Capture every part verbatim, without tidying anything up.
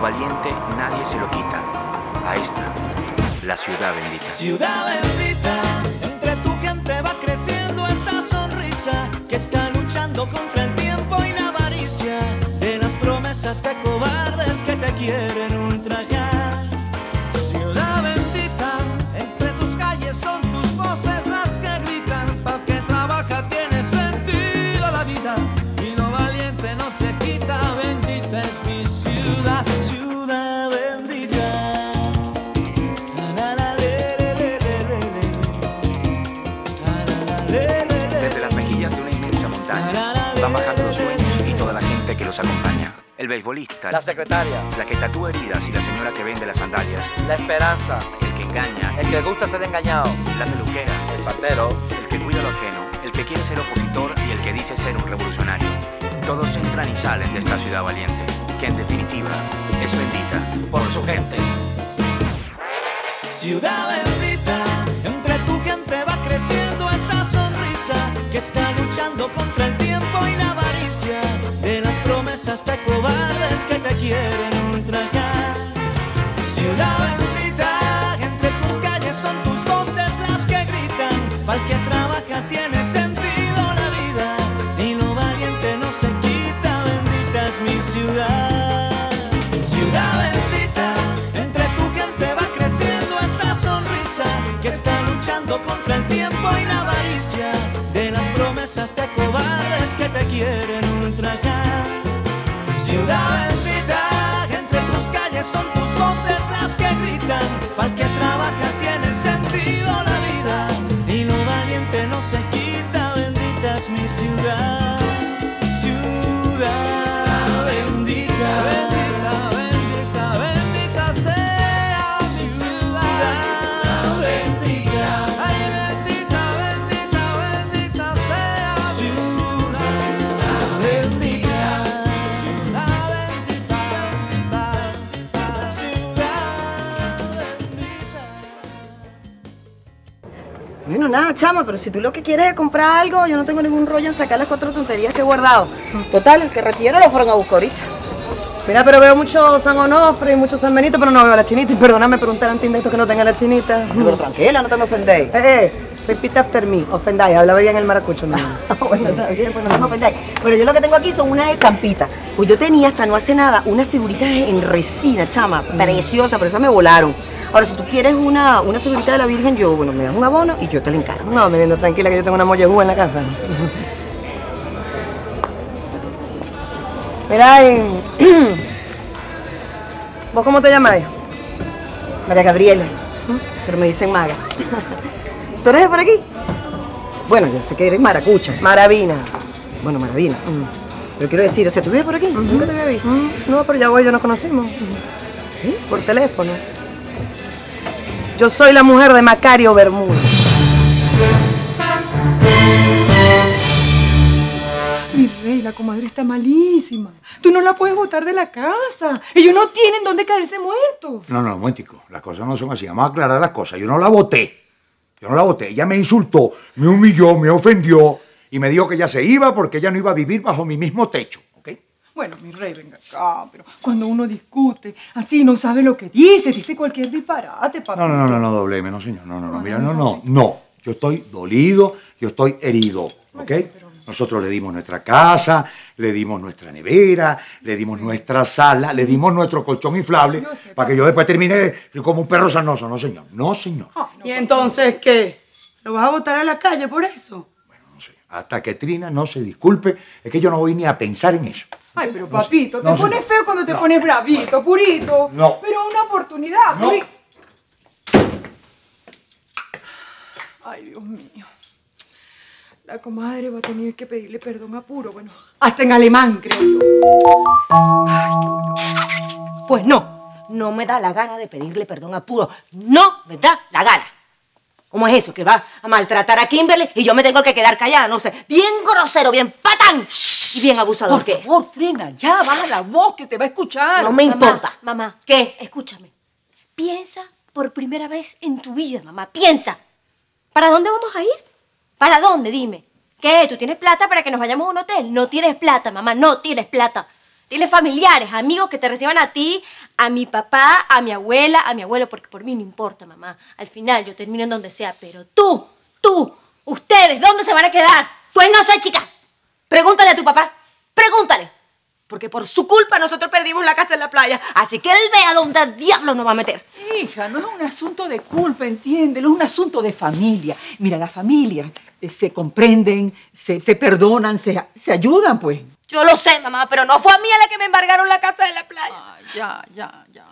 valiente nadie se lo quita. A esta, la ciudad bendita. Ciudad bendita, entre tu gente va creciendo esa sonrisa que está luchando contra el tiempo y la avaricia de las promesas de cobardes que te quieren ultrajar. Ciudad bendita, entre tus calles son tus voces las que gritan, pa' que trabaja tiene sentido la vida y lo valiente no se quita. Bendita es mi ciudad, ciudad bendita. Desde las mejillas de una inmensa montaña van bajando los sueños y toda la gente que los acompaña. El beisbolista, La secretaria, la que tatúa heridas y la señora que vende las sandalias. la esperanza, El que engaña, el que gusta ser engañado, la peluquera, el partero, el que cuida lo ajeno, el que quiere ser opositor y el que dice ser un revolucionario. Todos entran y salen de esta ciudad valiente, que en definitiva es bendita por su gente. Ciudad bendita, entre tu gente va creciendo esa sonrisa que está luchando contra el tiempo y la avaricia de las promesas de cobardes que te quieren ultrajar. Ciudad bendita, entre tus calles son tus voces las que gritan, para el que trabaja tiene sentido la vida y lo valiente no se quita. Bendita es mi ciudad. Ciudad bendita, entre tu gente va creciendo esa sonrisa que está luchando contra el tiempo y la avaricia de las promesas de cobardes que te quieren ultrajar. Ciudad bendita, entre tus calles son tus voces las que gritan, para el que trabaja tiene sentido la vida y lo valiente no se quita. Bendita es mi ciudad, ciudad bendita, bendita, bendita, bendita sea mi ciudad bendita. Ay, bendita, bendita, bendita sea mi ciudad bendita. Ciudad bendita, ciudad bendita. Bueno, nada, chama, pero si tú lo que quieres es comprar algo, yo no tengo ningún rollo en sacar las cuatro tonterías que he guardado. Total, el que requiero lo fueron a buscar ahorita. Mira, pero veo mucho San Onofre y mucho San Benito, pero no veo la chinita. Y perdóname preguntar antes de esto que no tenga la chinita. Pero tranquila, no te me ofendéis. Eh, eh, repeat after me, ofendáis, habla bien el maracucho, no. Bueno, está bien, pues no me ofendáis. Pero yo lo que tengo aquí son unas estampitas. Pues yo tenía hasta no hace nada unas figuritas en resina, chama, preciosas, pero esas me volaron. Ahora, si tú quieres una, una figurita de la Virgen, yo, bueno, me das un abono y yo te la encargo. No, me lindo, tranquila, que yo tengo una mollejúa en la casa. Mira, y... ¿vos cómo te llamáis? María Gabriela. Pero me dicen Maga. ¿Tú eres de por aquí? Bueno, yo sé que eres maracucha. Maravina. Bueno, Maravina. Mm. Pero quiero decir, o sea, ¿tú vives por aquí? Uh-huh. Nunca te había visto. Mm, no, pero ya voy, yo nos conocimos. ¿Sí? Por teléfono. Yo soy la mujer de Macario Bermúdez. Mi rey, la comadre está malísima. Tú no la puedes botar de la casa. Ellos no tienen dónde caerse muertos. No, no, un momentico. Las cosas no son así. Vamos a aclarar las cosas. Yo no la voté. Yo no la voté. Ella me insultó, me humilló, me ofendió y me dijo que ella se iba porque ella no iba a vivir bajo mi mismo techo. ¿Ok? Bueno, mi rey, venga acá, pero cuando uno discute así no sabe lo que dice, dice cualquier disparate, papá. No, no, no, no, no, dobleme, no, señor. No, no, no. Mira, no, no, no. Yo estoy dolido, yo estoy herido. ¿Ok? Nosotros le dimos nuestra casa, le dimos nuestra nevera, le dimos nuestra sala, le dimos nuestro colchón inflable para que yo después termine como un perro sanoso. No, señor. No, señor. ¿Y entonces qué? ¿Lo vas a botar a la calle por eso? Bueno, no sé. Hasta que Trina no se disculpe, es que yo no voy ni a pensar en eso. Ay, pero papito, te no, pones señor. feo cuando te No. pones bravito, purito. No. Pero una oportunidad, No. puri- Ay, Dios mío. La comadre va a tener que pedirle perdón a Puro, bueno, hasta en alemán, creo yo. Pues no, no me da la gana de pedirle perdón a Puro. No me da la gana. ¿Cómo es eso? Que va a maltratar a Kimberly y yo me tengo que quedar callada, no sé. Bien grosero, bien patán y bien abusador. Por favor, Trina, ya baja la voz que te va a escuchar. No me importa. Mamá, ¿Qué? escúchame. Piensa por primera vez en tu vida, mamá. Piensa. ¿Para dónde vamos a ir? ¿Para dónde? Dime. ¿Qué? ¿Tú tienes plata para que nos vayamos a un hotel? No tienes plata, mamá. No tienes plata. Tienes familiares, amigos que te reciban a ti, a mi papá, a mi abuela, a mi abuelo, porque por mí no importa, mamá. Al final yo termino en donde sea, pero tú, tú, ustedes, ¿dónde se van a quedar? Pues no sé, chica. Pregúntale a tu papá. Pregúntale. Porque por su culpa nosotros perdimos la casa en la playa. Así que él vea dónde el diablo nos va a meter. Hija, no es un asunto de culpa, entiéndelo, es un asunto de familia. Mira, las familias eh, se comprenden, se, se perdonan, se, se ayudan, pues. Yo lo sé, mamá, pero no fue a mí a la que me embargaron la casa en la playa. Ay, ya, ya, ya.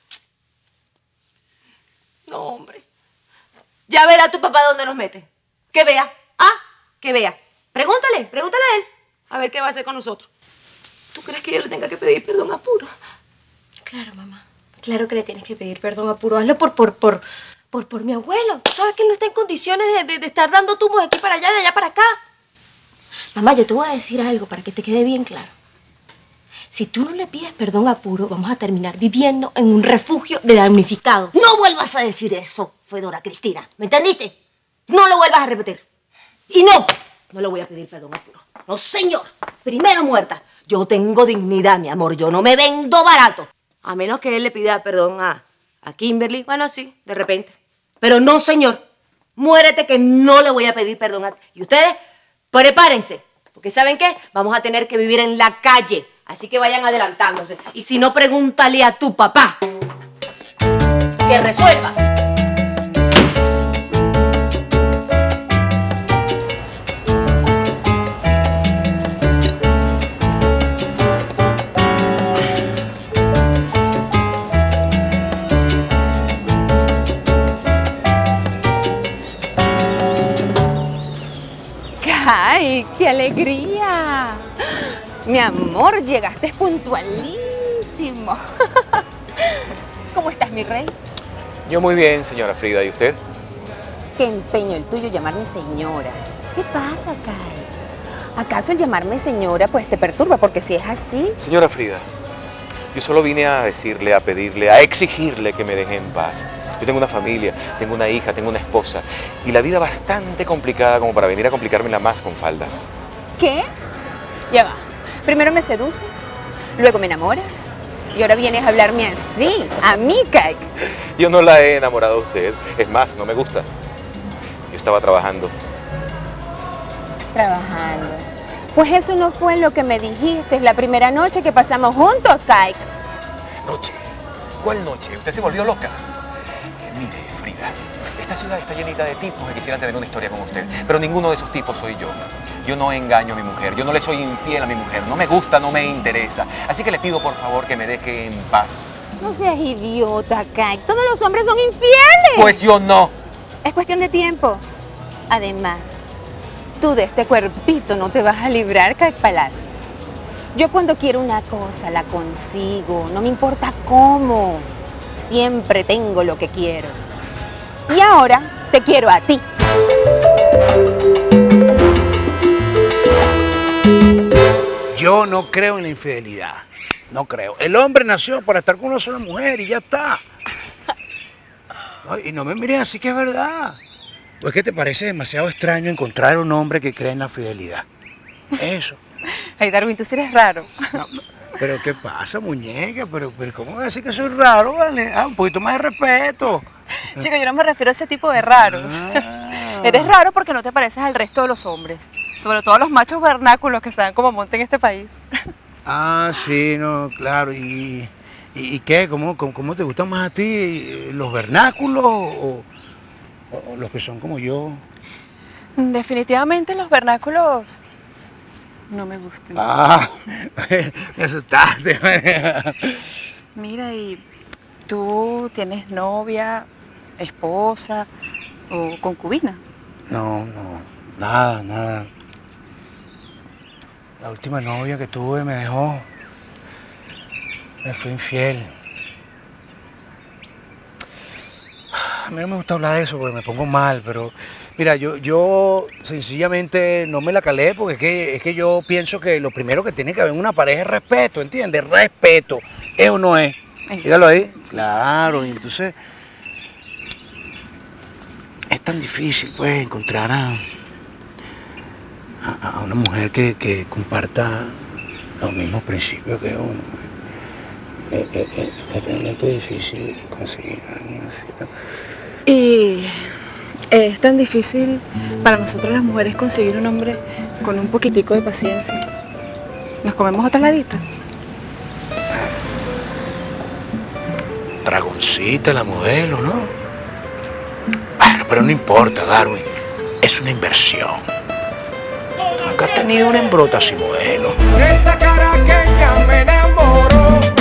No, hombre. Ya verá tu papá dónde nos mete. Que vea. Ah, que vea. Pregúntale, pregúntale a él. A ver qué va a hacer con nosotros. ¿Tú crees que yo le tenga que pedir perdón a Puro? Claro, mamá. Claro que le tienes que pedir perdón a Puro. Hazlo por, por, por, por, por mi abuelo. Tú sabes que él no está en condiciones de, de, de estar dando tumbos de aquí para allá, de allá para acá. Mamá, yo te voy a decir algo para que te quede bien claro. Si tú no le pides perdón a Puro, vamos a terminar viviendo en un refugio de damnificados. No vuelvas a decir eso, Fedora Cristina. ¿Me entendiste? No lo vuelvas a repetir. Y no, no le voy a pedir perdón a Puro. No, señor. Primero muerta. Yo tengo dignidad, mi amor. Yo no me vendo barato. A menos que él le pida perdón a, a Kimberly. Bueno, sí, de repente. Pero no, señor. Muérete que no le voy a pedir perdón a... Y ustedes, prepárense. Porque ¿saben qué? Vamos a tener que vivir en la calle. Así que vayan adelantándose. Y si no, pregúntale a tu papá. Que resuelva. ¡Ay, qué alegría! Mi amor, llegaste puntualísimo. ¿Cómo estás, mi rey? Yo muy bien, señora Frida. ¿Y usted? Qué empeño el tuyo llamarme señora. ¿Qué pasa, Kai? ¿Acaso el llamarme señora pues te perturba? Porque si es así... Señora Frida, yo solo vine a decirle, a pedirle, a exigirle que me deje en paz. Yo tengo una familia, tengo una hija, tengo una esposa y la vida bastante complicada como para venir a complicármela más con faldas. ¿Qué? Ya va. Primero me seduces, luego me enamoras y ahora vienes a hablarme así, a mí, Kai. Yo no la he enamorado a usted, es más, no me gusta. Yo estaba trabajando. Trabajando. Pues eso no fue lo que me dijiste la primera noche que pasamos juntos, Kai. ¿Noche? ¿Cuál noche? ¿Usted se volvió loca? Mire, Frida, esta ciudad está llenita de tipos que quisieran tener una historia con usted, pero ninguno de esos tipos soy yo. Yo no engaño a mi mujer, yo no le soy infiel a mi mujer, no me gusta, no me interesa. Así que le pido por favor que me deje en paz. No seas idiota, Kai. Todos los hombres son infieles. Pues yo no. Es cuestión de tiempo. Además, tú de este cuerpito no te vas a librar, Kai Palacios. Yo cuando quiero una cosa la consigo, no me importa cómo. Siempre tengo lo que quiero. Y ahora te quiero a ti. Yo no creo en la infidelidad. No creo. El hombre nació para estar con una sola mujer y ya está. Ay, y no me mires así que es verdad. Pues que te parece demasiado extraño encontrar un hombre que cree en la fidelidad. Eso. Ay, Darwin, tú sí eres raro. No, no. Pero ¿qué pasa, muñeca? Pero, pero ¿cómo me decir que soy raro, vale? Ah, un poquito más de respeto. Chico, yo no me refiero a ese tipo de raros. Ah. Eres raro porque no te pareces al resto de los hombres. Sobre todo a los machos vernáculos que están como monte en este país. Ah, sí, no, claro. ¿Y, y, y qué? ¿Cómo, cómo, ¿Cómo te gustan más a ti? ¿Los vernáculos o, o, o los que son como yo? Definitivamente los vernáculos no me gustan. Ah, me asustaste. Mira, ¿y tú tienes novia, esposa o concubina? No, no, nada, nada. La última novia que tuve me dejó. Me fue infiel. A mí no me gusta hablar de eso porque me pongo mal, pero mira, yo, yo sencillamente no me la calé porque es que, es que yo pienso que lo primero que tiene que haber en una pareja es respeto, ¿entiendes? Respeto. ¿Es o no es? Míralo ahí. Claro, y entonces es tan difícil pues encontrar a, a, a una mujer que, que comparta los mismos principios que uno. Es, es, es, es realmente difícil conseguir a alguien así. Y es tan difícil para nosotros las mujeres conseguir un hombre con un poquitico de paciencia. ¿Nos comemos otra ladita? Dragoncita la modelo, ¿no? Bueno, pero no importa, Darwin. Es una inversión. Nunca has tenido una embrota sin modelo. Esa cara que ya me enamoró.